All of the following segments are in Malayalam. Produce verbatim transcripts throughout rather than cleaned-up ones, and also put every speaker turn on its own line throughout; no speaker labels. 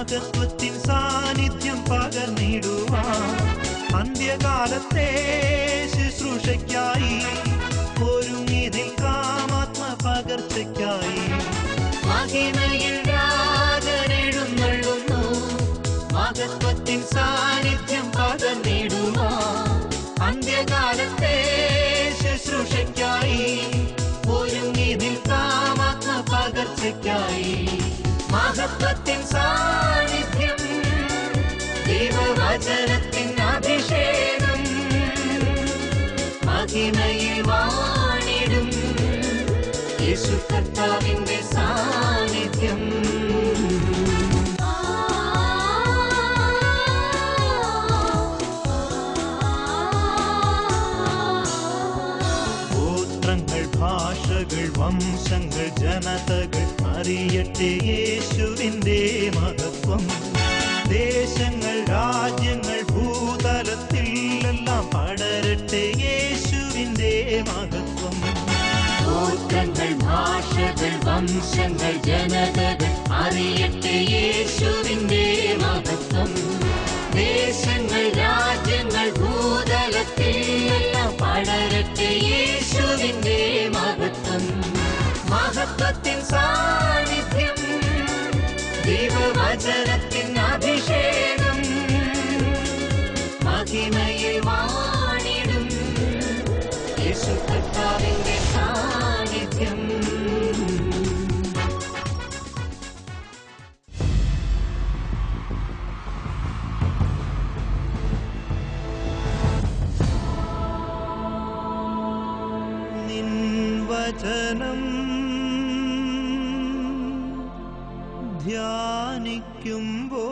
മഹത്വത്തിൻ സാന്നിധ്യം പകർന്നിടുവാൻ അന്ത്യകാലത്തെ ശുശ്രൂഷയ്ക്കായി ഒരുങ്ങി നിൽക്കാം ആത്മപകർച്ചയ്ക്കായി. മഹിമയിൽ രാജനെഴുന്നള്ളുന്നു, മഹത്വത്തിൻ സാന്നിധ്യം പകർന്നിടുവാൻ അന്ത്യകാലത്തെ ശുശ്രൂഷയ്ക്കായി ഒരുങ്ങി നിൽക്കാം ആത്മപകർച്ചയ്ക്കായി. മഹത്വത്തിൻ സാന്നിധ്യം, ദൈവവചനത്തിൻ അഭിഷേകം, മഹിമയിൽ വാണിടും യേശു കർത്താവിന്റെ സാന്നിധ്യം. ഗോത്രങ്ങൾ, ഭാഷകൾ, വംശങ്ങൾ, ജനതകൾ അറിയട്ടെ യേശുവിന്റെ മഹത്വം. ദേശങ്ങൾ, രാജ്യങ്ങൾ, ഭൂതലത്തിൽ എല്ലാം പടരട്ടെ യേശുവിന്റെ മഹത്വം. ഗോത്രങ്ങൾ, ഭാഷകൾ, വംശങ്ങൾ, ജനതകൾ അറിയട്ടെ യേശുവിന്റെ മഹത്വം. ദേശങ്ങൾ, രാജ്യങ്ങൾ, ഭൂതലത്തിൽ എല്ലാം പടരട്ടെ യേശുവിന്റെ മഹത്വം. മഹത്വത്തിൻ സാന്നിധ്യം, ദൈവവചനത്തിൻ അഭിഷേകം, മഹിമയിൽ വാണിടും യേശു കർത്താവിന്റെ സാന്നിധ്യം. നിൻ വചനം ധ്യാനിക്കുമ്പോ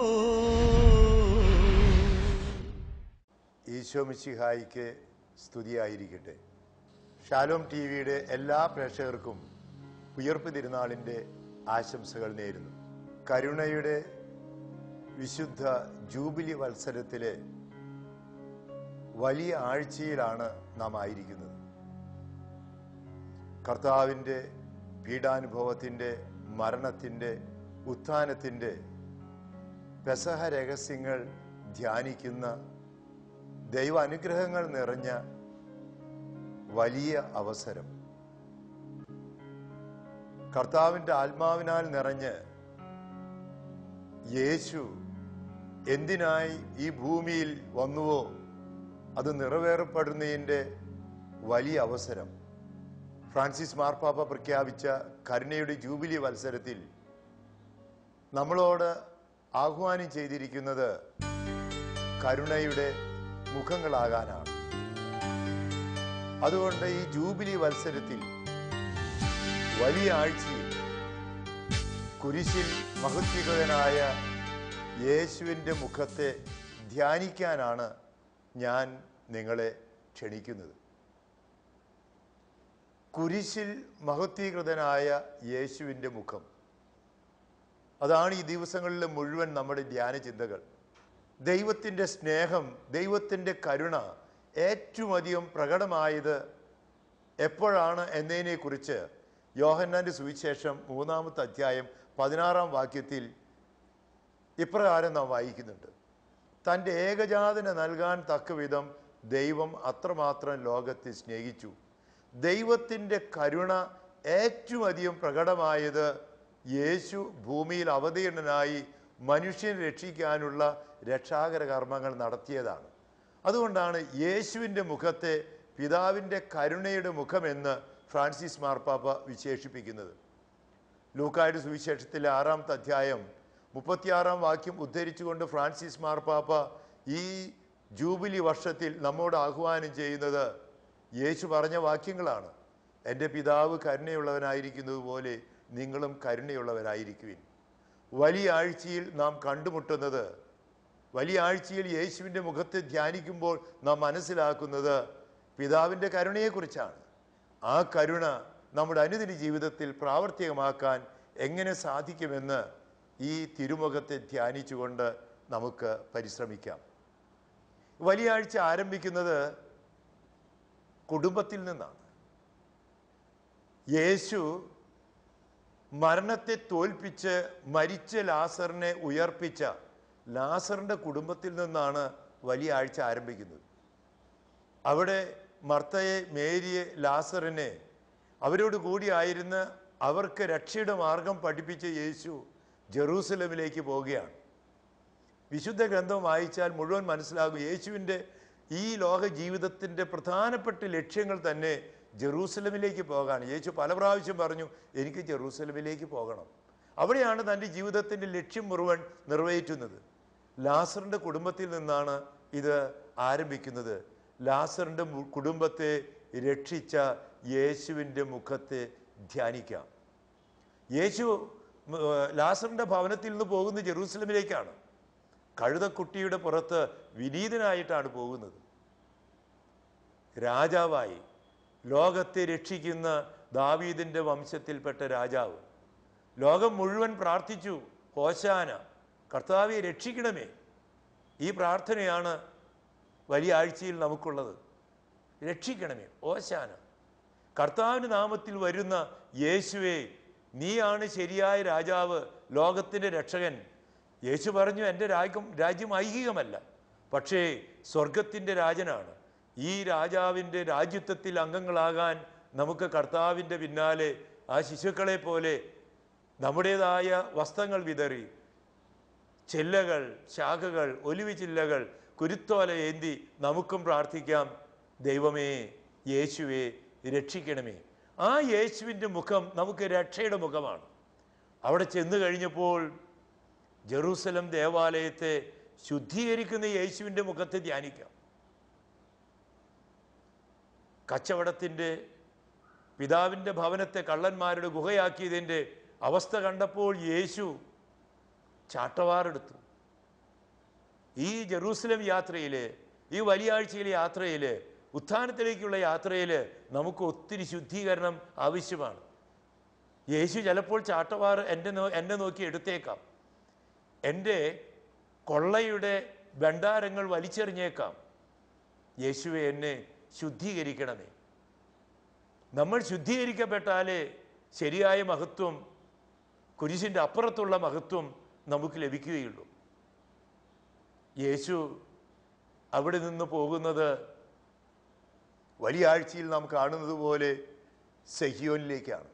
ഈശോ മിശിഹായിക്ക് സ്തുതിയായിരിക്കട്ടെ. ഷാലോം ടി വിയുടെ എല്ലാ പ്രേക്ഷകർക്കും ഉയർപ്പ് തിരുനാളിൻ്റെ ആശംസകൾ നേരുന്നു. കരുണയുടെ വിശുദ്ധ ജൂബിലി വത്സരത്തിലെ വലിയ ആഴ്ചയിലാണ് നാം ആയിരിക്കുന്നത്. കർത്താവിൻ്റെ പീഡാനുഭവത്തിൻ്റെ, മരണത്തിൻ്റെ, ഉത്ഥാനത്തിൻ്റെ പെസഹ രഹസ്യങ്ങൾ ധ്യാനിക്കുന്ന ദൈവ അനുഗ്രഹങ്ങൾ നിറഞ്ഞ വലിയ അവസരം. കർത്താവിൻ്റെ ആത്മാവിനാൽ നിറഞ്ഞ് യേശു എന്തിനായി ഈ ഭൂമിയിൽ വന്നുവോ അത് നിറവേറപ്പെടുന്നതിൻ്റെ വലിയ അവസരം. ഫ്രാൻസിസ് മാർപ്പാപ്പ പ്രഖ്യാപിച്ച കരുണയുടെ ജൂബിലി വത്സരത്തിൽ നമ്മളോട് ആഹ്വാനം ചെയ്തിരിക്കുന്നത് കരുണയുടെ മുഖങ്ങളാകാനാണ്. അതുകൊണ്ട് ഈ ജൂബിലി വത്സരത്തിൽ വലിയ ആഴ്ചയിൽ കുരിശിൽ മഹത്വീകൃതനായ യേശുവിൻ്റെ മുഖത്തെ ധ്യാനിക്കാനാണ് ഞാൻ നിങ്ങളെ ക്ഷണിക്കുന്നത്. കുരിശിൽ മഹത്വീകൃതനായ യേശുവിൻ്റെ മുഖം, അതാണ് ഈ ദിവസങ്ങളിലെ മുഴുവൻ നമ്മുടെ ധ്യാന ചിന്തകൾ. ദൈവത്തിൻ്റെ സ്നേഹം, ദൈവത്തിൻ്റെ കരുണ ഏറ്റവും അധികം പ്രകടമായത് എപ്പോഴാണ് എന്നതിനെക്കുറിച്ച് യോഹന്നാൻ്റെ സുവിശേഷം മൂന്നാമത്തെ അധ്യായം പതിനാറാം വാക്യത്തിൽ ഇപ്രകാരം നാം വായിക്കുന്നുണ്ട്. തൻ്റെ ഏകജാതനെ നൽകാൻ തക്കവിധം ദൈവം അത്രമാത്രം ലോകത്തെ സ്നേഹിച്ചു. ദൈവത്തിൻ്റെ കരുണ ഏറ്റവും അധികം പ്രകടമായത് യേശു ഭൂമിയിൽ അവതീർണനായി മനുഷ്യനെ രക്ഷിക്കാനുള്ള രക്ഷാകര കർമ്മങ്ങൾ നടത്തിയതാണ്. അതുകൊണ്ടാണ് യേശുവിൻ്റെ മുഖത്തെ പിതാവിൻ്റെ കരുണയുടെ മുഖമെന്ന് ഫ്രാൻസിസ് മാർപ്പാപ്പ വിശേഷിപ്പിക്കുന്നത്. ലൂക്കായുടെ സുവിശേഷത്തിലെ ആറാമത്തെ അധ്യായം മുപ്പത്തിയാറാം വാക്യം ഉദ്ധരിച്ചുകൊണ്ട് ഫ്രാൻസിസ് മാർപ്പാപ്പ ഈ ജൂബിലി വർഷത്തിൽ നമ്മോട് ആഹ്വാനം ചെയ്യുന്നത് യേശു പറഞ്ഞ വാക്യങ്ങളാണ്. എൻ്റെ പിതാവ് കരുണയുള്ളവനായിരിക്കുന്നത് പോലെ നിങ്ങളും കരുണയുള്ളവരായിരിക്കുവിൻ. വലിയ ആഴ്ചയിൽ നാം കണ്ടുമുട്ടുന്നത്, വലിയ ആഴ്ചയിൽ യേശുവിൻ്റെ മുഖത്തെ ധ്യാനിക്കുമ്പോൾ നാം മനസ്സിലാക്കുന്നത് പിതാവിൻ്റെ കരുണയെക്കുറിച്ചാണ്. ആ കരുണ നമ്മുടെ അനുദിന ജീവിതത്തിൽ പ്രാവർത്തികമാക്കാൻ എങ്ങനെ സാധിക്കുമെന്ന് ഈ തിരുമുഖത്തെ ധ്യാനിച്ചുകൊണ്ട് നമുക്ക് പരിശ്രമിക്കാം. വലിയ ആഴ്ച ആരംഭിക്കുന്നത് കുടുംബത്തിൽ നിന്നാണ്. യേശു മരണത്തെ തോൽപ്പിച്ച് മരിച്ച ലാസറിനെ ഉയർപ്പിച്ച ലാസറിൻ്റെ കുടുംബത്തിൽ നിന്നാണ് വലിയ ആഴ്ച ആരംഭിക്കുന്നത്. അവിടെ മർത്തയെ, മേരിയെ, ലാസറിനെ അവരോട് കൂടിയായിരുന്ന അവർക്ക് രക്ഷയുടെ മാർഗം പഠിപ്പിച്ച യേശു ജെറൂസലമിലേക്ക് പോവുകയാണ്. വിശുദ്ധ ഗ്രന്ഥം വായിച്ചാൽ മുഴുവൻ മനസ്സിലാകും യേശുവിൻ്റെ ഈ ലോക ജീവിതത്തിൻ്റെ പ്രധാനപ്പെട്ട ലക്ഷ്യങ്ങൾ തന്നെ ജെറൂസലമിലേക്ക് പോകാണ്. യേശു പല പ്രാവശ്യം പറഞ്ഞു, എനിക്ക് ജെറൂസലമിലേക്ക് പോകണം. അവിടെയാണ് തൻ്റെ ജീവിതത്തിൻ്റെ ലക്ഷ്യം മുഴുവൻ നിറവേറ്റുന്നത്. ലാസറിൻ്റെ കുടുംബത്തിൽ നിന്നാണ് ഇത് ആരംഭിക്കുന്നത്. ലാസറിൻ്റെ കുടുംബത്തെ രക്ഷിച്ച യേശുവിൻ്റെ മുഖത്തെ ധ്യാനിക്കാം. യേശു ലാസറിൻ്റെ ഭവനത്തിൽ നിന്ന് പോകുന്നത് ജെറൂസലമിലേക്കാണ്. കഴുതക്കുട്ടിയുടെ പുറത്ത് വിനീതനായിട്ടാണ് പോകുന്നത്. രാജാവായി ലോകത്തെ രക്ഷിക്കുന്ന ദാവീദിൻ്റെ വംശത്തിൽപ്പെട്ട രാജാവ്. ലോകം മുഴുവൻ പ്രാർത്ഥിച്ചു, ഹോശാന, കർത്താവെ രക്ഷിക്കണമേ. ഈ പ്രാർത്ഥനയാണ് വലിയ ആഴ്ചയിൽ നമുക്കുള്ളത്. രക്ഷിക്കണമേ, ഹോശാന. കർത്താവിൻ്റെ നാമത്തിൽ വരുന്ന യേശുവേ, നീയാണ് ശരിയായ രാജാവ്, ലോകത്തിൻ്റെ രക്ഷകൻ. യേശു പറഞ്ഞു, എൻ്റെ രാജ്യം രാജ്യം ഐഹികമല്ല, പക്ഷേ സ്വർഗത്തിൻ്റെ രാജനാണ്. ഈ രാജാവിൻ്റെ രാജ്യത്വത്തിൽ അംഗങ്ങളാകാൻ നമുക്ക് കർത്താവിൻ്റെ പിന്നാലെ ആ ശിശുക്കളെ പോലെ നമ്മുടേതായ വസ്ത്രങ്ങൾ വിതറി, ചില്ലകൾ, ശാഖകൾ, ഒലിവ് ചില്ലകൾ, കുരുത്തോല ഏന്തി നമുക്കും പ്രാർത്ഥിക്കാം, ദൈവമേ, യേശുവേ രക്ഷിക്കണമേ. ആ യേശുവിൻ്റെ മുഖം നമുക്ക് രക്ഷയുടെ മുഖമാണ്. അവിടെ ചെന്ന് കഴിഞ്ഞപ്പോൾ ജെറൂസലം ദേവാലയത്തെ ശുദ്ധീകരിക്കുന്ന യേശുവിൻ്റെ മുഖത്തെ ധ്യാനിക്കാം. കച്ചവടത്തിൻ്റെ പിതാവിൻ്റെ ഭവനത്തെ കള്ളന്മാരുടെ ഗുഹയാക്കിയതിൻ്റെ അവസ്ഥ കണ്ടപ്പോൾ യേശു ചാട്ടവാറെടുത്തു. ഈ ജെറൂസലം യാത്രയിൽ, ഈ വലിയ ആഴ്ചയിലെ യാത്രയിൽ, ഉത്ഥാനത്തിലേക്കുള്ള യാത്രയിൽ നമുക്ക് ഒത്തിരി ശുദ്ധീകരണം ആവശ്യമാണ്. യേശു ചിലപ്പോൾ ചാട്ടവാറ് എൻ്റെ നോ എന്നെ നോക്കി എടുത്തേക്കാം. എൻ്റെ കൊള്ളയുടെ ഭണ്ഡാരങ്ങൾ വലിച്ചെറിഞ്ഞേക്കാം. യേശുവെ, എന്നെ ശുദ്ധീകരിക്കണമേ. നമ്മൾ ശുദ്ധീകരിക്കപ്പെട്ടാലേ ശരിയായ മഹത്വം, കുരിശിൻ്റെ അപ്പുറത്തുള്ള മഹത്വം നമുക്ക് ലഭിക്കുകയുള്ളൂ. യേശു അവിടെ നിന്ന് പോകുന്നത് വലിയ ആഴ്ചയിൽ നാം കാണുന്നത് പോലെ സെഹിയോനിലേക്കാണ്.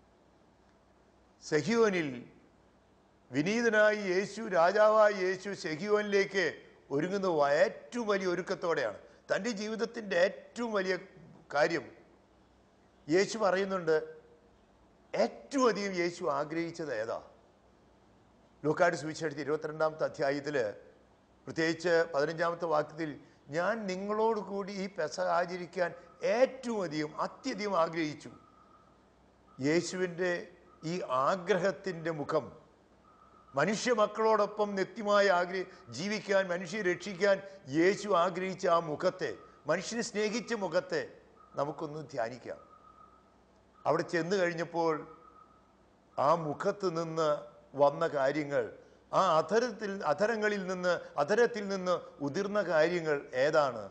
സെഹിയോനിൽ വിനീതനായി യേശു, രാജാവായ യേശു സെഹിയോനിലേക്ക് ഒരുങ്ങുന്ന ഏറ്റവും വലിയ ഒരുക്കത്തോടെയാണ്. തൻ്റെ ജീവിതത്തിൻ്റെ ഏറ്റവും വലിയ കാര്യം യേശു പറയുന്നുണ്ട്. ഏറ്റവും അധികം യേശു ആഗ്രഹിച്ചത് ഏതാ? ലൂക്കായുടെ സുവിശേഷത്തിൽ ഇരുപത്തിരണ്ടാമത്തെ അധ്യായത്തിൽ പ്രത്യേകിച്ച് പതിനഞ്ചാമത്തെ വാക്യത്തിൽ, ഞാൻ നിങ്ങളോട് കൂടി ഈ പെസഹ ആചരിക്കാൻ ഏറ്റവും അധികം അത്യധികം ആഗ്രഹിച്ചു. യേശുവിൻ്റെ ഈ ആഗ്രഹത്തിൻ്റെ മുഖം, മനുഷ്യ മക്കളോടൊപ്പം നിത്യമായി ആഗ്രഹി ജീവിക്കാൻ, മനുഷ്യരെ രക്ഷിക്കാൻ യേശു ആഗ്രഹിച്ച ആ മുഖത്തെ, മനുഷ്യനെ സ്നേഹിച്ച മുഖത്തെ നമുക്കൊന്ന് ധ്യാനിക്കാം. അവിടെ ചെന്ന് കഴിഞ്ഞപ്പോൾ ആ മുഖത്ത് നിന്ന് വന്ന കാര്യങ്ങൾ, ആ അധരത്തിൽ അധരങ്ങളിൽ നിന്ന് അധരത്തിൽ നിന്ന് ഉതിർന്ന കാര്യങ്ങൾ ഏതാണ്?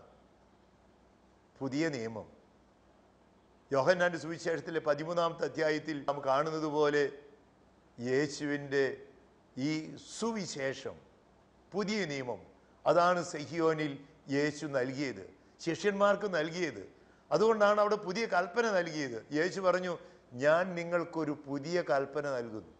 പുതിയ നിയമം. യോഹന്നാന്റെ സുവിശേഷത്തിലെ പതിമൂന്നാമത്തെ അധ്യായത്തിൽ നാം കാണുന്നത് പോലെ യേശുവിൻ്റെ ഈ സുവിശേഷം, പുതിയ നിയമം, അതാണ് സെഹിയോനിൽ യേശു നൽകിയത്, ശിഷ്യന്മാർക്ക് നൽകിയത്. അതുകൊണ്ടാണ് അവിടെ പുതിയ കൽപ്പന നൽകിയത്. യേശു പറഞ്ഞു, ഞാൻ നിങ്ങൾക്കൊരു പുതിയ കൽപ്പന നൽകുന്നു.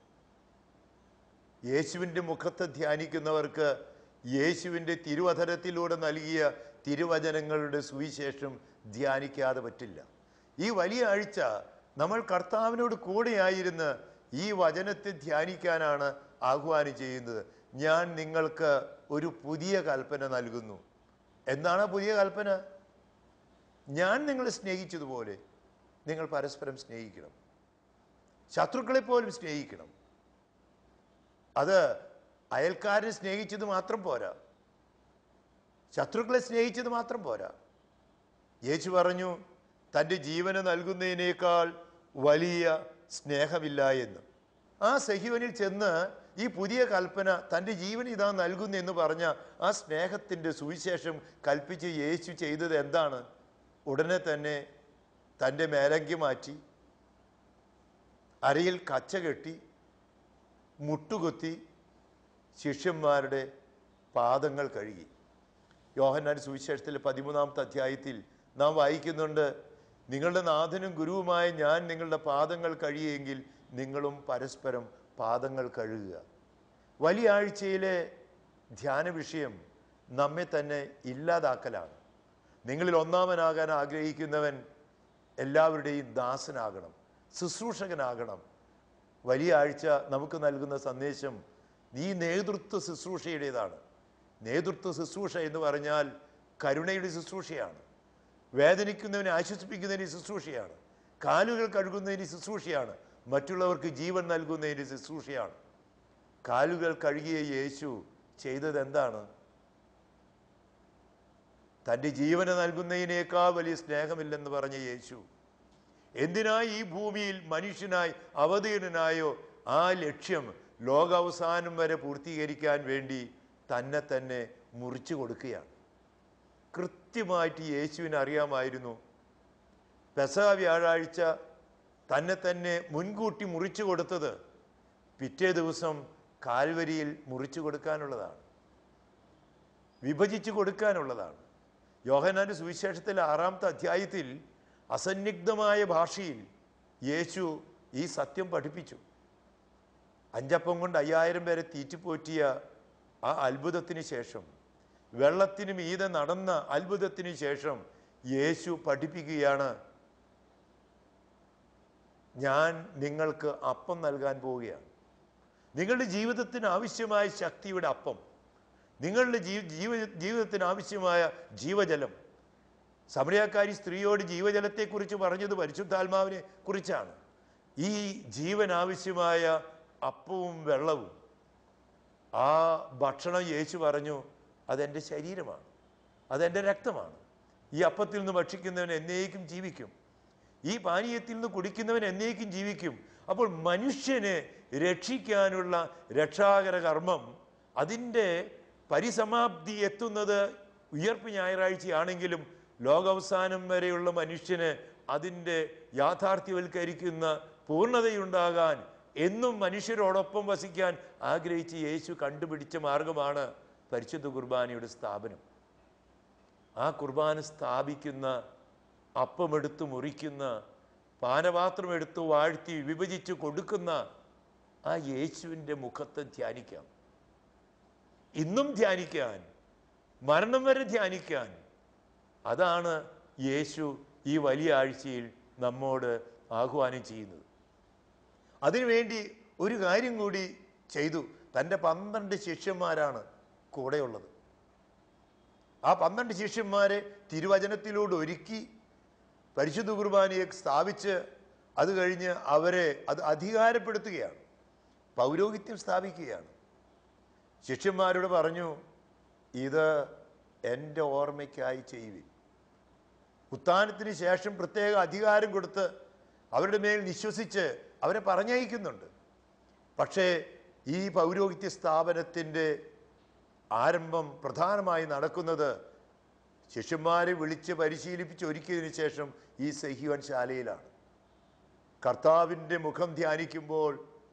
യേശുവിൻ്റെ മുഖത്തെ ധ്യാനിക്കുന്നവർക്ക് യേശുവിൻ്റെ തിരുവധരത്തിലൂടെ നൽകിയ തിരുവചനങ്ങളുടെ സുവിശേഷം ധ്യാനിക്കാതെ പറ്റില്ല. ഈ വലിയ ആഴ്ച നമ്മൾ കർത്താവിനോട് കൂടെയായിരുന്ന് ഈ വചനത്തെ ധ്യാനിക്കാനാണ് ആഹ്വാനം ചെയ്യുന്നത്. ഞാൻ നിങ്ങൾക്ക് ഒരു പുതിയ കൽപ്പന നൽകുന്നു. എന്താണ് പുതിയ കൽപ്പന? ഞാൻ നിങ്ങളെ സ്നേഹിച്ചതുപോലെ നിങ്ങൾ പരസ്പരം സ്നേഹിക്കണം. ശത്രുക്കളെ പോലും സ്നേഹിക്കണം. അത് അയൽക്കാരനെ സ്നേഹിച്ചത് മാത്രം പോരാ, ശത്രുക്കളെ സ്നേഹിച്ചത് മാത്രം പോരാ. യേശു പറഞ്ഞു, തൻ്റെ ജീവന് നൽകുന്നതിനേക്കാൾ വലിയ സ്നേഹമില്ല എന്ന്. ആ സെഹിയോനിൽ ചെന്ന് ഈ പുതിയ കൽപ്പന, തൻ്റെ ജീവൻ ഇതാ നൽകുന്നു എന്ന് പറഞ്ഞ ആ സ്നേഹത്തിൻ്റെ സുവിശേഷം കൽപ്പിച്ച് യേശു ചെയ്തത് എന്താണ്? ഉടനെ തന്നെ തൻ്റെ മേലങ്കി മാറ്റി അരയിൽ കച്ച കെട്ടി മുട്ടുകുത്തി ശിഷ്യന്മാരുടെ പാദങ്ങൾ കഴുകി. യോഹന്നാൻ സുവിശേഷത്തിലെ പതിമൂന്നാമത്തെ അധ്യായത്തിൽ നാം വായിക്കുന്നുണ്ട്, നിങ്ങളുടെ നാഥനും ഗുരുവുമായ ഞാൻ നിങ്ങളുടെ പാദങ്ങൾ കഴുകിയെങ്കിൽ നിങ്ങളും പരസ്പരം പാദങ്ങൾ കഴുകുക. വലിയ ആഴ്ചയിലെ ധ്യാന വിഷയം നമ്മെ തന്നെ ഇല്ലാതാക്കലാണ്. നിങ്ങളിൽ ഒന്നാമനാകാൻ ആഗ്രഹിക്കുന്നവൻ എല്ലാവരുടെയും ദാസനാകണം, ശുശ്രൂഷകനാകണം. വലിയ ആഴ്ച നമുക്ക് നൽകുന്ന സന്ദേശം ഈ നേതൃത്വ ശുശ്രൂഷയുടേതാണ്. നേതൃത്വ ശുശ്രൂഷ എന്ന് പറഞ്ഞാൽ കരുണയുടെ ശുശ്രൂഷയാണ്, വേദനിക്കുന്നവനെ ആശ്വസിപ്പിക്കുന്നതിന് ശുശ്രൂഷയാണ്, കാലുകൾ കഴുകുന്നതിന് ശുശ്രൂഷയാണ്, മറ്റുള്ളവർക്ക് ജീവൻ നൽകുന്നതിന് ശുശ്രൂഷയാണ്. കാലുകൾ കഴുകിയ യേശു ചെയ്തത് എന്താണ്? തൻ്റെ ജീവനെ നൽകുന്നതിനേക്കാൾ വലിയ സ്നേഹമില്ലെന്ന് പറഞ്ഞ യേശു എന്തിനായി ഈ ഭൂമിയിൽ മനുഷ്യനായി അവതീർണനായോ ആ ലക്ഷ്യം ലോകാവസാനം വരെ പൂർത്തീകരിക്കാൻ വേണ്ടി തന്നെ തന്നെ മുറിച്ചു കൊടുക്കുകയാണ്. കൃത്യമായിട്ട് യേശുവിന് അറിയാമായിരുന്നു പെസഹ വ്യാഴാഴ്ച തന്നെ തന്നെ മുൻകൂട്ടി മുറിച്ചു കൊടുത്തത് പിറ്റേ ദിവസം കാൽവരിയിൽ മുറിച്ചു കൊടുക്കാനുള്ളതാണ്, വിഭജിച്ചു കൊടുക്കാനുള്ളതാണ്. യോഹന്നാന്റെ സുവിശേഷത്തിലെ ആറാമത്തെ അധ്യായത്തിൽ അസന്നിഗ്ധമായ ഭാഷയിൽ യേശു ഈ സത്യം പഠിപ്പിച്ചു. അഞ്ചപ്പം കൊണ്ട് അയ്യായിരം പേരെ തീറ്റിപ്പോറ്റിയ ആ അത്ഭുതത്തിന് ശേഷം, വെള്ളത്തിന് മീതെ നടന്ന അത്ഭുതത്തിന് ശേഷം യേശു പഠിപ്പിക്കുകയാണ്, ഞാൻ നിങ്ങൾക്ക് അപ്പം നൽകാൻ പോവുകയാണ്. നിങ്ങളുടെ ജീവിതത്തിന് ആവശ്യമായ ശക്തിയുടെ അപ്പം, നിങ്ങളുടെ ജീവ ജീവ ജീവിതത്തിന് ആവശ്യമായ ജീവജലം. സമറിയാക്കാരി സ്ത്രീയോട് ജീവജലത്തെക്കുറിച്ച് പറഞ്ഞത് പരിശുദ്ധാത്മാവിനെ കുറിച്ചാണ്. ഈ ജീവൻ ആവശ്യമായ അപ്പവും വെള്ളവും, ആ ഭക്ഷണം യേശു പറഞ്ഞു അതെൻ്റെ ശരീരമാണ്, അതെൻ്റെ രക്തമാണ്. ഈ അപ്പത്തിൽ നിന്ന് ഭക്ഷിക്കുന്നവൻ എന്നേക്കും ജീവിക്കും, ഈ പാനീയത്തിൽ നിന്ന് കുടിക്കുന്നവൻ എന്നേക്കും ജീവിക്കും. അപ്പോൾ മനുഷ്യനെ രക്ഷിക്കാനുള്ള രക്ഷാകര കർമ്മം, അതിൻ്റെ പരിസമാപ്തി എത്തുന്നത് ഉയർപ്പ് ഞായറാഴ്ചയാണെങ്കിലും ലോകാവസാനം വരെയുള്ള മനുഷ്യന് അതിൻ്റെ യാഥാർത്ഥ്യവൽക്കരിക്കുന്ന പൂർണ്ണതയുണ്ടാകാൻ, എന്നും മനുഷ്യരോടൊപ്പം വസിക്കാൻ ആഗ്രഹിച്ച് യേശു കണ്ടുപിടിച്ച മാർഗമാണ് പരിശുദ്ധ കുർബാനയുടെ സ്ഥാപനം. ആ കുർബാന സ്ഥാപിക്കുന്ന, അപ്പമെടുത്ത് മുറിക്കുന്ന, പാനപാത്രം എടുത്ത് വാഴ്ത്തി വിഭജിച്ച് കൊടുക്കുന്ന ആ യേശുവിൻ്റെ മുഖത്തെ ധ്യാനിക്കാം, ഇന്നും ധ്യാനിക്കാൻ, മരണം വരെ ധ്യാനിക്കാൻ. അതാണ് യേശു ഈ വലിയ ആഴ്ചയിൽ നമ്മോട് ആഹ്വാനം ചെയ്യുന്നത്. അതിനുവേണ്ടി ഒരു കാര്യം കൂടി ചെയ്തു. തൻ്റെ പന്ത്രണ്ട് ശിഷ്യന്മാരാണ് കൂടെയുള്ളത്. ആ പന്ത്രണ്ട് ശിഷ്യന്മാരെ തിരുവചനത്തിലൂടെ ഒരുക്കി പരിശുദ്ധ കുർബാനയെ സ്ഥാപിച്ച് അത് കഴിഞ്ഞ് അവരെ അത് അധികാരപ്പെടുത്തുകയാണ്, പൗരോഹിത്യം സ്ഥാപിക്കുകയാണ്. ശിഷ്യന്മാരോട് പറഞ്ഞു, ഇത് എൻ്റെ ഓർമ്മയ്ക്കായി ചെയ്യുവിൻ. ഉത്ഥാനത്തിന് ശേഷം പ്രത്യേക അധികാരം കൊടുത്ത് അവരുടെ മേൽ വിശ്വസിച്ച് അവരെ പറഞ്ഞയക്കുന്നുണ്ട്. പക്ഷേ ഈ പൗരോഹിത്യ സ്ഥാപനത്തിൻ്റെ ആരംഭം പ്രധാനമായി നടക്കുന്നത് ശിഷ്യന്മാരെ വിളിച്ച് പരിശീലിപ്പിച്ച് ഒരുക്കിയതിന് ശേഷം ഈ സെഹിയോൻ ശാലയിലാണ്. കർത്താവിൻ്റെ മുഖം ധ്യാനിക്കുമ്പോൾ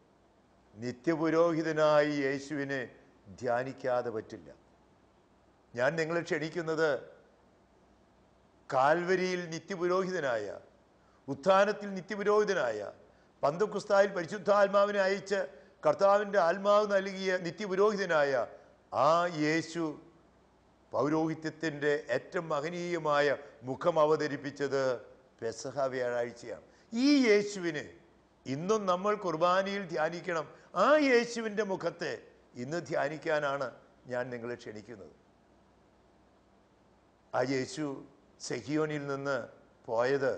നിത്യപുരോഹിതനായി യേശുവിനെ ധ്യാനിക്കാതെ പറ്റില്ല. ഞാൻ നിങ്ങളെ ക്ഷണിക്കുന്നത് കാൽവരിയിൽ നിത്യപുരോഹിതനായ, ഉത്ഥാനത്തിൽ നിത്യപുരോഹിതനായ, പന്തക്കുസ്തായിൽ പരിശുദ്ധാത്മാവിനെ അയച്ച് കർത്താവിൻ്റെ ആത്മാവ് നൽകിയ നിത്യപുരോഹിതനായ ആ യേശു പൗരോഹിത്യത്തിൻ്റെ ഏറ്റവും മഹനീയമായ മുഖം അവതരിപ്പിച്ചത് പെസഹ വ്യാഴാഴ്ചയാണ്. ഈ യേശുവിനെ ഇന്നും നമ്മൾ കുർബാനയിൽ ധ്യാനിക്കണം. ആ യേശുവിൻ്റെ മുഖത്തെ ഇന്ന് ധ്യാനിക്കാനാണ് ഞാൻ നിങ്ങളെ ക്ഷണിക്കുന്നത്. ആ യേശു സെഹിയോനിൽ നിന്ന് പോയത്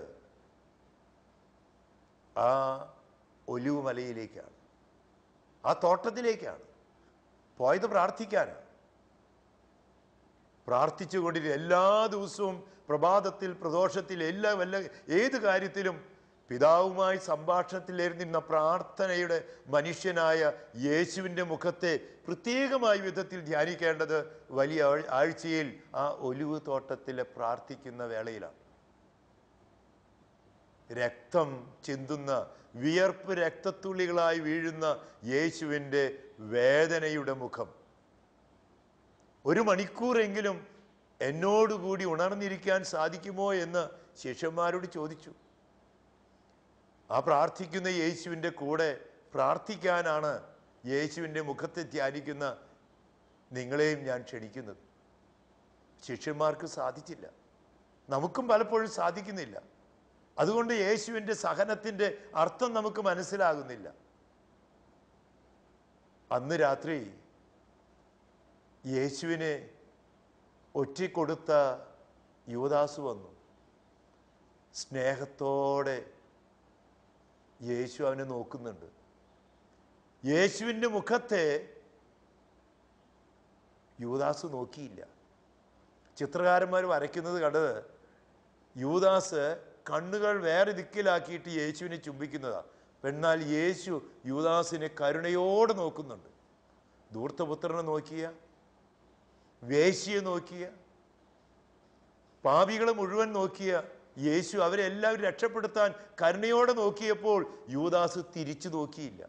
ആ ഒലിവ് മലയിലേക്കാണ്, ആ തോട്ടത്തിലേക്കാണ് പോയത്. പ്രാർത്ഥിക്കാനാണ്. പ്രാർത്ഥിച്ചുകൊണ്ടിരുന്ന എല്ലാ ദിവസവും പ്രഭാതത്തിൽ, പ്രദോഷത്തിൽ, എല്ലാ വല്ല ഏത് കാര്യത്തിലും പിതാവുമായി സംഭാഷണത്തിലേർന്നിരുന്ന പ്രാർത്ഥനയുടെ മനുഷ്യനായ യേശുവിൻ്റെ മുഖത്തെ പ്രത്യേകമായ വിധത്തിൽ ധ്യാനിക്കേണ്ടത് വലിയ ആഴ്ചയിൽ ആ ഒലിവ് തോട്ടത്തിലെ പ്രാർത്ഥിക്കുന്ന വേളയിലാണ്. രക്തം ചിന്തുന്ന, വിയർപ്പ് രക്തത്തുള്ളികളായി വീഴുന്ന യേശുവിൻ്റെ വേദനയുടെ മുഖം. ഒരു മണിക്കൂറെങ്കിലും എന്നോടുകൂടി ഉണർന്നിരിക്കാൻ സാധിക്കുമോ എന്ന് ശിഷ്യന്മാരോട് ചോദിച്ചു. ആ പ്രാർത്ഥിക്കുന്ന യേശുവിൻ്റെ കൂടെ പ്രാർത്ഥിക്കാനാണ് യേശുവിൻ്റെ മുഖത്തെ ധ്യാനിക്കുന്ന നിങ്ങളെയും ഞാൻ ക്ഷണിക്കുന്നത്. ശിഷ്യന്മാർക്ക് സാധിച്ചില്ല, നമുക്കും പലപ്പോഴും സാധിക്കുന്നില്ല. അതുകൊണ്ട് യേശുവിൻ്റെ സഹനത്തിൻ്റെ അർത്ഥം നമുക്ക് മനസ്സിലാകുന്നില്ല. അന്ന് രാത്രി യേശുവിനെ ഒറ്റിക്കൊടുത്ത യൂദാസ് വന്നു. സ്നേഹത്തോടെ യേശു അവനെ നോക്കുന്നുണ്ട്. യേശുവിൻ്റെ മുഖത്തെ യൂദാസ് നോക്കിയില്ല. ചിത്രകാരന്മാർ വരയ്ക്കുന്നത് കണ്ടത് യൂദാസ് കണ്ണുകൾ വേറെ ദിക്കിലാക്കിയിട്ട് യേശുവിനെ ചുംബിക്കുന്നതാണ്. എന്നാൽ യേശു യൂദാസിനെ കരുണയോടെ നോക്കുന്നുണ്ട്. ധൂർത്തപുത്രനെ നോക്കിയ, വേശ്യയെ നോക്കിയ, പാപികളെ മുഴുവൻ നോക്കിയ യേശു അവരെല്ലാവരും രക്ഷപ്പെടുത്താൻ കരുണയോടെ നോക്കിയപ്പോൾ യൂദാസ് തിരിച്ചു നോക്കിയില്ല.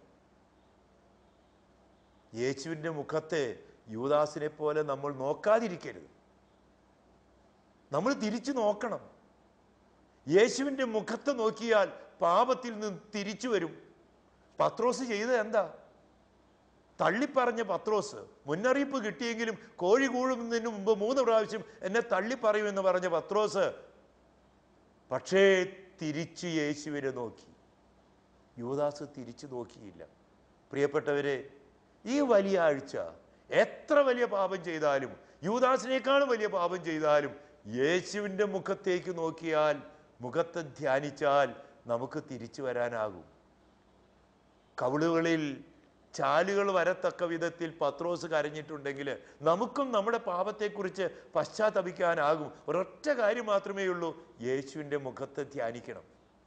യേശുവിൻ്റെ മുഖത്തെ യൂദാസിനെ പോലെ നമ്മൾ നോക്കാതിരിക്കരുത്. നമ്മൾ തിരിച്ചു നോക്കണം. യേശുവിൻ്റെ മുഖത്ത് നോക്കിയാൽ പാപത്തിൽ നിന്ന് തിരിച്ചു വരും. പത്രോസ് ചെയ്തത് എന്താ? തള്ളിപ്പറഞ്ഞ പത്രോസ്, മുന്നറിയിപ്പ് കിട്ടിയെങ്കിലും കോഴി കൂഴുന്നതിന് മുമ്പ് മൂന്ന് പ്രാവശ്യം എന്നെ തള്ളിപ്പറയുമെന്ന് പറഞ്ഞ പത്രോസ് പക്ഷേ തിരിച്ച് യേശുവിനെ നോക്കി. യൂദാസ് തിരിച്ചു നോക്കിയില്ല. പ്രിയപ്പെട്ടവരെ, ഈ വലിയ ആഴ്ച എത്ര വലിയ പാപം ചെയ്താലും, യൂദാസിനേക്കാളും വലിയ പാപം ചെയ്താലും, യേശുവിൻ്റെ മുഖത്തേക്ക് നോക്കിയാൽ, മുഖത്തെ ധ്യാനിച്ചാൽ നമുക്ക് തിരിച്ചു വരാനാകും. കവിളുകളിൽ ചാലുകൾ വരത്തക്ക വിധത്തിൽ പത്രോസ് കരഞ്ഞിട്ടുണ്ടെങ്കിൽ നമുക്കും നമ്മുടെ പാപത്തെക്കുറിച്ച് പശ്ചാത്തപിക്കാനാകും. ഒരൊറ്റ കാര്യം മാത്രമേ ഉള്ളൂ, യേശുവിൻ്റെ മുഖത്തെ ധ്യാനിക്കണം.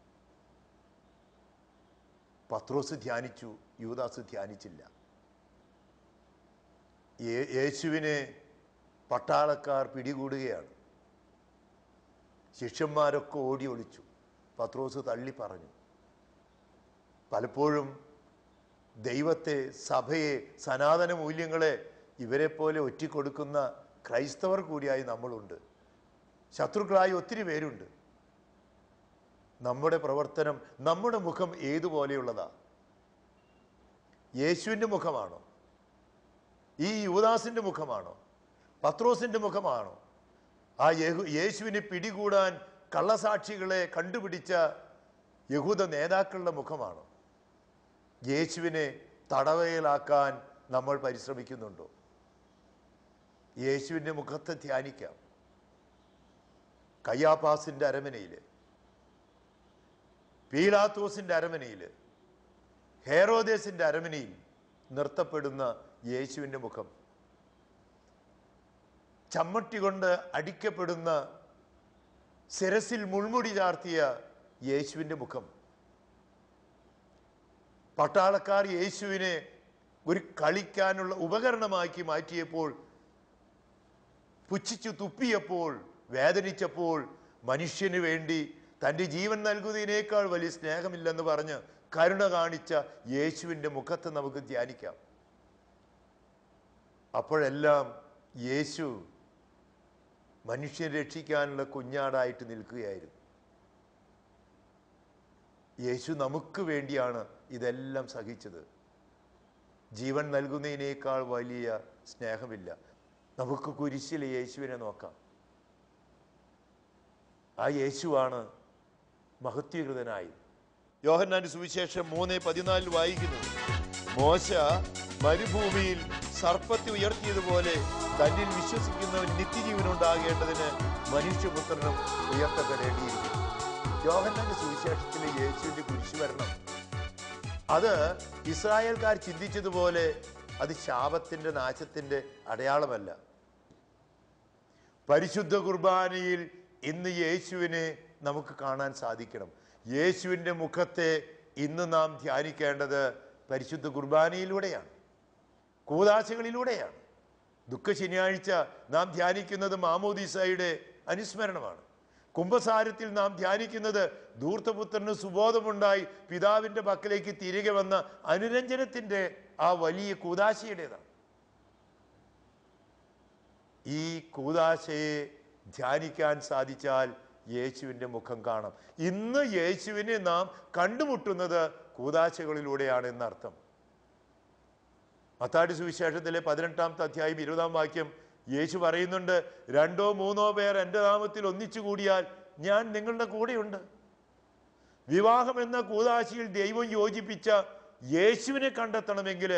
പത്രോസ് ധ്യാനിച്ചു, യൂദാസ് ധ്യാനിച്ചില്ല. യേശുവിനെ പട്ടാളക്കാർ പിടികൂടുകയാണ്. ശിഷ്യന്മാരൊക്കെ ഓടി ഒളിച്ചു. പത്രോസ് തള്ളി പറഞ്ഞു. പലപ്പോഴും ദൈവത്തെ, സഭയെ, സനാതന മൂല്യങ്ങളെ ഇവരെ പോലെ ഒറ്റിക്കൊടുക്കുന്ന ക്രൈസ്തവർ കൂടിയായി നമ്മളുണ്ട്. ശത്രുക്കളായി ഒത്തിരി പേരുണ്ട്. നമ്മുടെ പ്രവർത്തനം, നമ്മുടെ മുഖം ഏതുപോലെയുള്ളതാ? യേശുവിൻ്റെ മുഖമാണോ? ഈ യൂദാസിൻ്റെ മുഖമാണോ? പത്രോസിൻ്റെ മുഖമാണോ? ആ യേഹു യേശുവിനെ പിടികൂടാൻ കള്ളസാക്ഷികളെ കണ്ടുപിടിച്ച യഹൂദ നേതാക്കളുടെ മുഖമാണോ? യേശുവിനെ തടവയിലാക്കാൻ നമ്മൾ പരിശ്രമിക്കുന്നുണ്ടോ? യേശുവിൻ്റെ മുഖത്തെ ധ്യാനിക്കാം. കയ്യാപ്പാസിൻ്റെ അരമനയിൽ, പീലാത്തോസിൻ്റെ അരമനയിൽ, ഹെരോദേസിൻ്റെ അരമനയിൽ നിർത്തപ്പെടുന്ന യേശുവിൻ്റെ മുഖം, ചമ്മട്ടി കൊണ്ട് അടിക്കപ്പെടുന്ന, ശിരസിൽ മുൾമുടി ചാർത്തിയ യേശുവിൻ്റെ മുഖം, പട്ടാളക്കാർ യേശുവിനെ ഒരു കളിക്കാനുള്ള ഉപകരണമാക്കി മാറ്റിയപ്പോൾ, പുച്ഛിച്ചു തുപ്പിയപ്പോൾ, വേദനിച്ചപ്പോൾ, മനുഷ്യന് വേണ്ടി തൻ്റെ ജീവൻ നൽകുന്നതിനേക്കാൾ വലിയ സ്നേഹമില്ലെന്ന് പറഞ്ഞ് കരുണ കാണിച്ച യേശുവിൻ്റെ മുഖത്ത് നമുക്ക് ധ്യാനിക്കാം. അപ്പോഴെല്ലാം യേശു മനുഷ്യനെ രക്ഷിക്കാനുള്ള കുഞ്ഞാടായിട്ട് നിൽക്കുകയായിരുന്നു. യേശു നമുക്ക് വേണ്ടിയാണ് ഇതെല്ലാം സഹിച്ചത്. ജീവൻ നൽകുന്നതിനേക്കാൾ വലിയ സ്നേഹമില്ല. നമുക്ക് കുരിശിലെ യേശുവിനെ നോക്കാം. ആ യേശുവാണ് മഹത്വീകൃതനായി. യോഹന്നാന്റെ സുവിശേഷം മൂന്ന് പതിനാലിൽ വായിക്കുന്നത്, മോശ മരുഭൂമിയിൽ സർപ്പത്തെ ഉയർത്തിയതുപോലെ തന്നിൽ വിശ്വസിക്കുന്നവൻ നിത്യജീവനുണ്ടാകേണ്ടതിന് മനുഷ്യപുത്രനും ഉയർത്തപ്പെടേണ്ടിയിരിക്കുന്നു. യോഹന്നാന്റെ സുവിശേഷത്തിലെ യേശുവിന്റെ കുരിശുമരണം അത് ഇസ്രായേൽക്കാർ ചിന്തിച്ചതുപോലെ അത് ശാപത്തിന്റെ, നാശത്തിന്റെ അടയാളമല്ല. പരിശുദ്ധ കുർബാനയിൽ ഇന്ന് യേശുവിനെ നമുക്ക് കാണാൻ സാധിക്കണം. യേശുവിൻ്റെ മുഖത്തെ ഇന്ന് നാം ധ്യാനിക്കേണ്ടത് പരിശുദ്ധ കുർബാനയിലൂടെയാണ്, കൂദാശകളിലൂടെയാണ്. ദുഃഖ ശനിയാഴ്ച നാം ധ്യാനിക്കുന്നത് മാമോദീസായുടെ അനുസ്മരണമാണ്. കുംഭസാരത്തിൽ നാം ധ്യാനിക്കുന്നത് ധൂർത്തപുത്രന് സുബോധമുണ്ടായി പിതാവിൻ്റെ പക്കലേക്ക് തിരികെ വന്ന അനുരഞ്ജനത്തിൻ്റെ ആ വലിയ കൂദാശയുടേതാണ്. ഈ കൂദാശയെ ധ്യാനിക്കാൻ സാധിച്ചാൽ യേശുവിൻ്റെ മുഖം കാണാം. ഇന്ന് യേശുവിനെ നാം കണ്ടുമുട്ടുന്നത് കൂദാശകളിലൂടെയാണ് എന്നർത്ഥം. മത്തായി സുവിശേഷത്തിലെ പതിനെട്ടാമത്തെ അധ്യായം ഇരുപതാം വാക്യം യേശു പറയുന്നുണ്ട്, രണ്ടോ മൂന്നോ പേർ എൻ്റെ നാമത്തിൽ ഒന്നിച്ചു കൂടിയാൽ ഞാൻ നിങ്ങളുടെ കൂടെയുണ്ട്. വിവാഹം എന്ന കൂദാശയിൽ ദൈവം യോജിപ്പിച്ച യേശുവിനെ കണ്ടെത്തണമെങ്കിൽ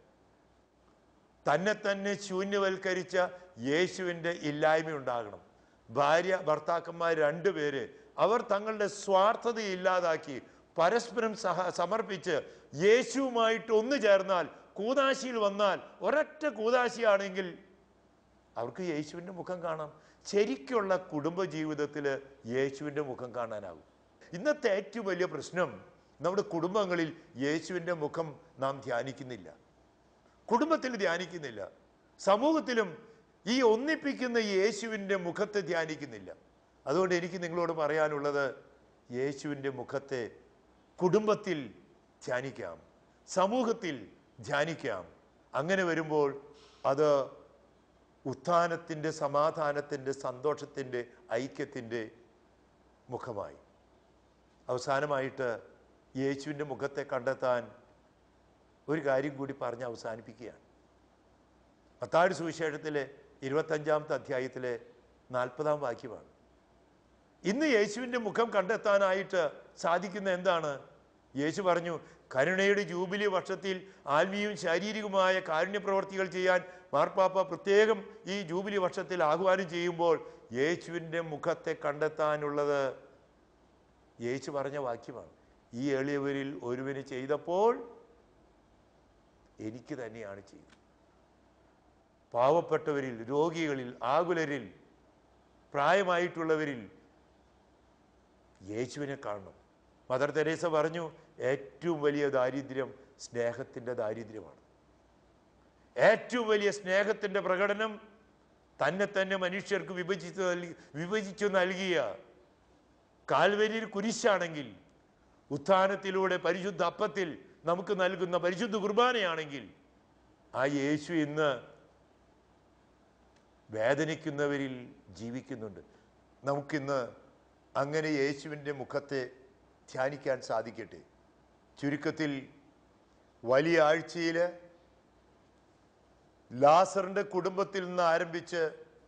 തന്നെ തന്നെ ശൂന്യവൽക്കരിച്ച യേശുവിൻ്റെ ഇല്ലായ്മ ഉണ്ടാകണം. ഭാര്യ ഭർത്താക്കന്മാർ രണ്ടുപേര് അവർ തങ്ങളുടെ സ്വാർത്ഥത ഇല്ലാതാക്കി പരസ്പരം സഹ സമർപ്പിച്ച് യേശുവുമായിട്ട് ഒന്നു ചേർന്നാൽ, കൂദാശിയിൽ വന്നാൽ, ഒരൊറ്റ കൂദാശിയാണെങ്കിൽ അവർക്ക് യേശുവിൻ്റെ മുഖം കാണാം. ശരിക്കുള്ള കുടുംബജീവിതത്തിൽ യേശുവിൻ്റെ മുഖം കാണാനാകും. ഇന്നത്തെ ഏറ്റവും വലിയ പ്രശ്നം നമ്മുടെ കുടുംബങ്ങളിൽ യേശുവിൻ്റെ മുഖം നാം ധ്യാനിക്കുന്നില്ല, കുടുംബത്തിൽ ധ്യാനിക്കുന്നില്ല, സമൂഹത്തിലും ഈ ഒന്നിപ്പിക്കുന്ന യേശുവിൻ്റെ മുഖത്തെ ധ്യാനിക്കുന്നില്ല. അതുകൊണ്ട് എനിക്ക് നിങ്ങളോട് പറയാനുള്ളത്, യേശുവിൻ്റെ മുഖത്തെ കുടുംബത്തിൽ ധ്യാനിക്കാം, സമൂഹത്തിൽ ധ്യാനിക്കാം. അങ്ങനെ വരുമ്പോൾ അത് ഉത്ഥാനത്തിൻ്റെ, സമാധാനത്തിൻ്റെ, സന്തോഷത്തിൻ്റെ, ഐക്യത്തിൻ്റെ മുഖമായി. അവസാനമായിട്ട് യേശുവിൻ്റെ മുഖത്തെ കണ്ടെത്താൻ ഒരു കാര്യം കൂടി പറഞ്ഞ് അവസാനിപ്പിക്കുകയാണ്. മത്തായി സുവിശേഷത്തിലെ ഇരുപത്തഞ്ചാമത്തെ അധ്യായത്തിലെ നാൽപ്പതാം വാക്യമാണ്. ഇന്ന് യേശുവിൻ്റെ മുഖം കണ്ടെത്താനായിട്ട് സാധിക്കുന്ന എന്താണ്? യേശു പറഞ്ഞു, കരുണയുടെ ജൂബിലി വർഷത്തിൽ ആത്മീയവും ശാരീരികവുമായ കാരുണ്യ പ്രവർത്തികൾ ചെയ്യാൻ മാർപ്പാപ്പ പ്രത്യേകം ഈ ജൂബിലി വർഷത്തിൽ ആഹ്വാനം ചെയ്യുമ്പോൾ യേശുവിൻ്റെ മുഖത്തെ കണ്ടെത്താനുള്ളത് യേശു പറഞ്ഞ വാക്യമാണ്. ഈ എളിയവരിൽ ഒരുവന് ചെയ്തപ്പോൾ എനിക്ക് തന്നെയാണ് ചെയ്തത്. പാവപ്പെട്ടവരിൽ, രോഗികളിൽ, ആകുലരിൽ, പ്രായമായിട്ടുള്ളവരിൽ യേശുവിനെ കാണണം. മദർ തെരേസ പറഞ്ഞു, ഏറ്റവും വലിയ ദാരിദ്ര്യം സ്നേഹത്തിൻ്റെ ദാരിദ്ര്യമാണ്. ഏറ്റവും വലിയ സ്നേഹത്തിൻ്റെ പ്രകടനം തന്നെ തന്നെ മനുഷ്യർക്ക് വിഭജിച്ച് നൽകി വിഭജിച്ചു നൽകിയ കാൽവരിയിൽ കുരിശാണെങ്കിൽ, ഉത്ഥാനത്തിലൂടെ പരിശുദ്ധ അപ്പത്തിൽ നമുക്ക് നൽകുന്ന പരിശുദ്ധ കുർബാനയാണെങ്കിൽ, ആ യേശു ഇന്ന് വേദനിക്കുന്നവരിൽ ജീവിക്കുന്നുണ്ട്. നമുക്കിന്ന് അങ്ങനെ യേശുവിൻ്റെ മുഖത്തെ ധ്യാനിക്കാൻ സാധിക്കട്ടെ. ചുരുക്കത്തിൽ, വലിയ ആഴ്ചയിൽ ലാസറിൻ്റെ കുടുംബത്തിൽ നിന്ന് ആരംഭിച്ച്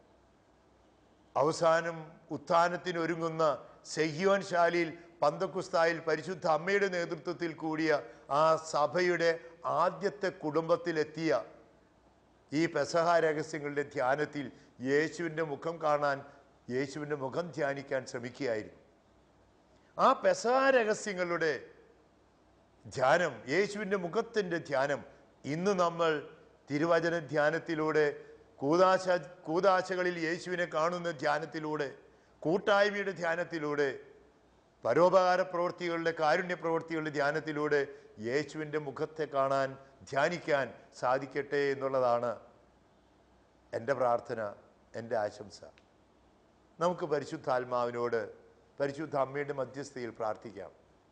അവസാനം ഉത്ഥാനത്തിനൊരുങ്ങുന്ന സെഹിയോൻ ശാലയിൽ പന്തക്കുസ്തായിൽ പരിശുദ്ധ അമ്മയുടെ നേതൃത്വത്തിൽ കൂടിയ ആ സഭയുടെ ആദ്യത്തെ കുടുംബത്തിലെത്തിയ ഈ പെസഹ രഹസ്യങ്ങളുടെ ധ്യാനത്തിൽ യേശുവിൻ്റെ മുഖം കാണാൻ, യേശുവിൻ്റെ മുഖം ധ്യാനിക്കാൻ ശ്രമിക്കുകയായിരുന്നു. ആ പെസഹ രഹസ്യങ്ങളുടെ ധ്യാനം, യേശുവിൻ്റെ മുഖത്തിൻ്റെ ധ്യാനം ഇന്ന് നമ്മൾ തിരുവചന ധ്യാനത്തിലൂടെ, കൂദാശ കൂദാശകളിൽ യേശുവിനെ കാണുന്ന ധ്യാനത്തിലൂടെ, കൂട്ടായ്മയുടെ ധ്യാനത്തിലൂടെ, പരോപകാര പ്രവൃത്തികളുടെ, കാരുണ്യ പ്രവൃത്തികളുടെ ധ്യാനത്തിലൂടെ യേശുവിൻ്റെ മുഖത്തെ കാണാൻ, ധ്യാനിക്കാൻ സാധിക്കട്ടെ എന്നുള്ളതാണ് എൻ്റെ പ്രാർത്ഥന, എൻ്റെ ആശംസ. നമുക്ക് പരിശുദ്ധാത്മാവിനോട് പരിശുദ്ധ അമ്മയുടെ മധ്യസ്ഥയിൽ പ്രാർത്ഥിക്കാം.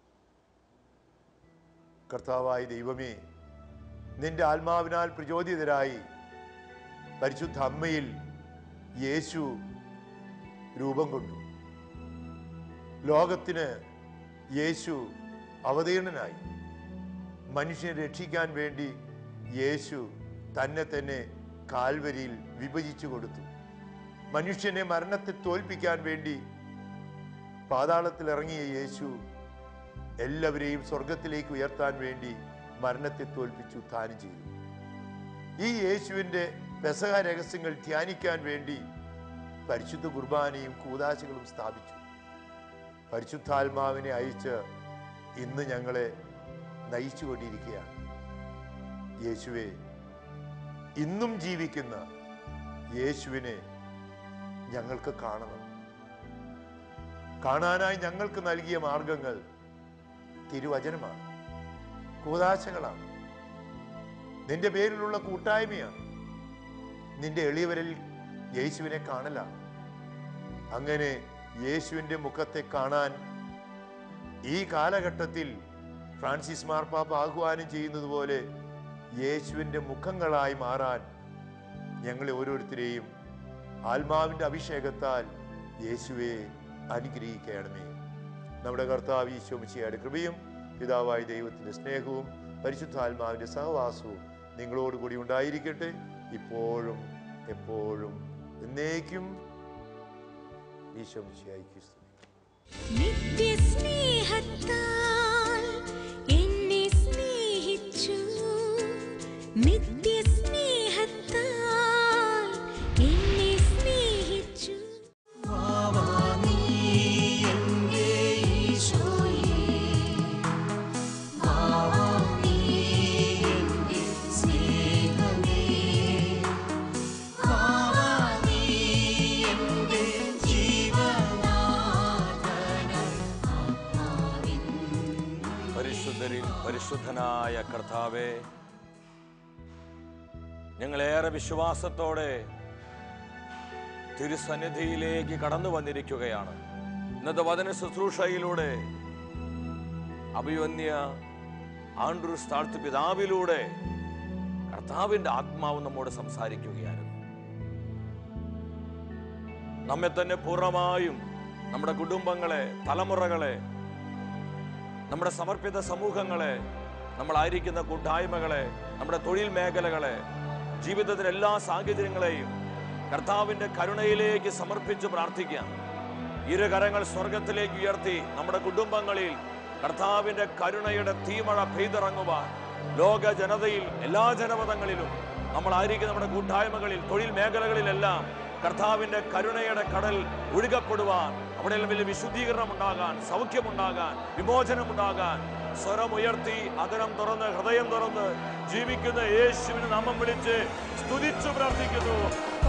കർത്താവായ ദൈവമേ, നിന്റെ ആത്മാവിനാൽ പ്രചോദിതരായി പരിശുദ്ധ അമ്മയിൽ യേശു രൂപം കൊണ്ടു. ലോകത്തിന് യേശു അവതീർണനായി. മനുഷ്യനെ രക്ഷിക്കാൻ വേണ്ടി യേശു തന്നെ തന്നെ കാൽവരിയിൽ വിഭജിച്ചു കൊടുത്തു. മനുഷ്യനെ മരണത്തെ തോൽപ്പിക്കാൻ വേണ്ടി പാതാളത്തിൽ ഇറങ്ങിയ യേശു എല്ലാവരെയും സ്വർഗത്തിലേക്ക് ഉയർത്താൻ വേണ്ടി മരണത്തെ തോൽപ്പിച്ചു ഉത്ഥാനം ചെയ്തു. ഈ യേശുവിൻ്റെ പെസഹ രഹസ്യങ്ങൾ ധ്യാനിക്കാൻ വേണ്ടി പരിശുദ്ധ കുർബാനയും കൂദാശകളും സ്ഥാപിച്ചു. പരിശുദ്ധാത്മാവിനെ അയച്ച് ഇന്ന് ഞങ്ങളെ നയിച്ചുകൊണ്ടിരിക്കുകയാണ്. യേശുവെ, ഇന്നും ജീവിക്കുന്ന യേശുവിനെ ഞങ്ങൾക്ക് കാണണം. കാണാനായി ഞങ്ങൾക്ക് നൽകിയ മാർഗങ്ങൾ തിരുവചനമാണ്, കൂദാശകളാണ്, നിന്റെ പേരിലുള്ള കൂട്ടായ്മയാണ്, നിന്റെ എളിയവരിൽ യേശുവിനെ കാണലാണ്. അങ്ങനെ യേശുവിൻ്റെ മുഖത്തെ കാണാൻ ഈ കാലഘട്ടത്തിൽ ഫ്രാൻസിസ് മാർപ്പാപ്പ ആഹ്വാനം ചെയ്യുന്നത് പോലെ യേശുവിൻ്റെ മുഖങ്ങളായി മാറാൻ ഞങ്ങളെ ഓരോരുത്തരെയും ആത്മാവിൻ്റെ അഭിഷേകത്താൽ യേശുവെ അനുഗ്രഹിക്കണമേ. നമ്മുടെ കർത്താവ് ഈശോ മിശിഹായുടെ കൃപയും പിതാവായ ദൈവത്തിൻ്റെ സ്നേഹവും പരിശുദ്ധാത്മാവിൻ്റെ സഹവാസവും നിങ്ങളോടുകൂടി ഉണ്ടായിരിക്കട്ടെ, ഇപ്പോഴും എപ്പോഴും എന്നേക്കും. ഈശോ മിശിഹായ്ക്ക് സ്തുതി.
നിത്യസ്നേഹത്താൽ എന്നെ സ്നേഹിച്ചു, നിത്യസ്നേഹത്താൽ എന്നെ സ്നേഹിച്ചു.
പരിശുദ്ധനായ കർത്താവേ, ഞങ്ങളേറെ വിശ്വാസത്തോടെ തിരുസന്നിധിയിലേക്ക് കടന്നു വന്നിരിക്കുകയാണ്. ഇന്നത്തെ വചന ശുശ്രൂഷയിലൂടെ അഭിവന്യ ആൻഡ്രൂസ് താഴ്ത്തു പിതാവിലൂടെ കർത്താവിൻ്റെ ആത്മാവ് നമ്മോട് സംസാരിക്കുകയായിരുന്നു. നമ്മെ തന്നെ പൂർണ്ണമായും, നമ്മുടെ കുടുംബങ്ങളെ, തലമുറകളെ, നമ്മുടെ സമർപ്പിത സമൂഹങ്ങളെ, നമ്മളായിരിക്കുന്ന കൂട്ടായ്മകളെ, നമ്മുടെ തൊഴിൽ മേഖലകളെ, ജീവിതത്തിലെ എല്ലാ സാഹചര്യങ്ങളെയും കർത്താവിൻ്റെ കരുണയിലേക്ക് സമർപ്പിച്ച് പ്രാർത്ഥിക്കാം. ഇരുകരങ്ങൾ സ്വർഗത്തിലേക്ക് ഉയർത്തി നമ്മുടെ കുടുംബങ്ങളിൽ കർത്താവിൻ്റെ കരുണയുടെ തീമഴ പെയ്തിറങ്ങുവാൻ ലോക ജനതയിൽ, എല്ലാ ജനപദങ്ങളിലും, നമ്മളായിരിക്കുന്ന നമ്മുടെ കൂട്ടായ്മകളിൽ, തൊഴിൽ മേഖലകളിലെല്ലാം കർത്താവിൻ്റെ കരുണയുടെ കടൽ ഒഴുകപ്പെടുവാൻ, അവിടെ വലിയ വിശുദ്ധീകരണം ഉണ്ടാകാൻ, സൗഖ്യമുണ്ടാകാൻ, വിമോചനമുണ്ടാകാൻ സ്വരമുയർത്തി അതരം തുറന്ന് ഹൃദയം തുറന്ന് ജീവിക്കുന്ന യേശുവിന് നാമം വിളിച്ച് സ്തുതിച്ചു പ്രാർത്ഥിക്കുന്നു.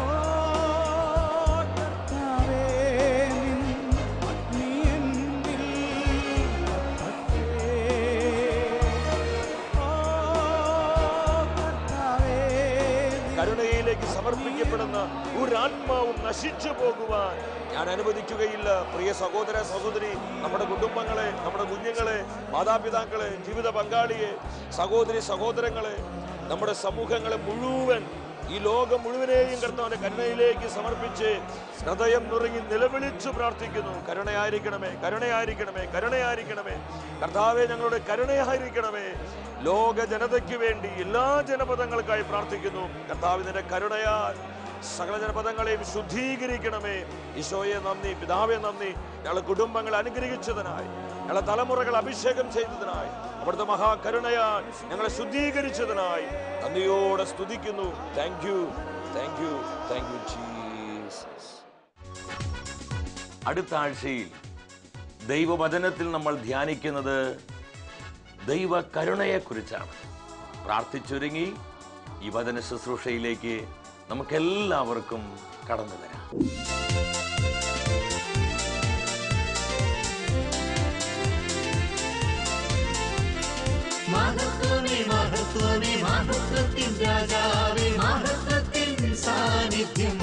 കരുണയിലേക്ക് സമർപ്പിക്കപ്പെടുന്ന ഒരാത്മാവും നശിച്ചു പോകുവാൻ ഞാൻ അനുവദിക്കുകയില്ല. പ്രിയ സഹോദര സഹോദരി, നമ്മുടെ കുടുംബങ്ങളെ, നമ്മുടെ കുഞ്ഞുങ്ങളെ, മാതാപിതാക്കളെ, ജീവിത പങ്കാളിയെ, സഹോദരി സഹോദരങ്ങളെ, നമ്മുടെ സമൂഹങ്ങളെ മുഴുവൻ, ഈ ലോകം മുഴുവനെയും കർത്താവിന്റെ കരുണയിലേക്ക് സമർപ്പിച്ച് ഹൃദയം നുറുങ്ങി നിലവിളിച്ചു പ്രാർത്ഥിക്കുന്നു. കരുണയായിരിക്കണമേ, കരുണയായിരിക്കണമേ, കരുണയായിരിക്കണമേ കർത്താവേ, ഞങ്ങളുടെ കരുണയായിരിക്കണമേ. ലോക ജനതയ്ക്ക് വേണ്ടി എല്ലാ ജനപദങ്ങൾക്കായി പ്രാർത്ഥിക്കുന്നു. കർത്താവിന്റെ കരുണയാൽ സകല ജനപദങ്ങളെയും ശുദ്ധീകരിക്കണമേ. ഈശോയെ നന്ദി, പിതാവെ നന്ദി, ഞങ്ങളെ കുടുംബങ്ങളെ അനുഗ്രഹിച്ചതിനായി, ഞങ്ങളെ തലമുറകൾ അഭിഷേകം ചെയ്തതിനായി, അവിടുത്തെ മഹാകരുണയാൽ ഞങ്ങളെ ശുദ്ധീകരിച്ചതിനായി നന്ദിയോടെ സ്തുതിക്കുന്നു. Thank you, thank you, thank you Jesus. അടുത്ത ആഴ്ചയിൽ ദൈവവചനത്തിൽ നമ്മൾ ധ്യാനിക്കുന്നത് ദൈവ കരുണയെക്കുറിച്ചാണ്. പ്രാർത്ഥിച്ചൊരുങ്ങി ഈ വചന ശുശ്രൂഷയിലേക്ക് നമുക്കെല്ലാവർക്കും കടന്നു വരാം.
മഹത്വമേ മഹത്വമേ മഹത്വത്തിൻ രാജാവേ, മഹത്വത്തിൻ സാന്നിധ്യം.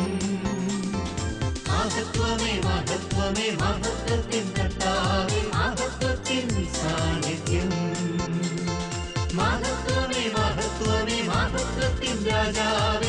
മഹത്വമേ മഹത്വമേ മഹത്വത്തിൻ കർത്താവേ, മഹത്വത്തിൻ സാന്നിധ്യം. മഹത്വമേ മഹത്വമേ മഹത്വത്തിൻ രാജാവേ,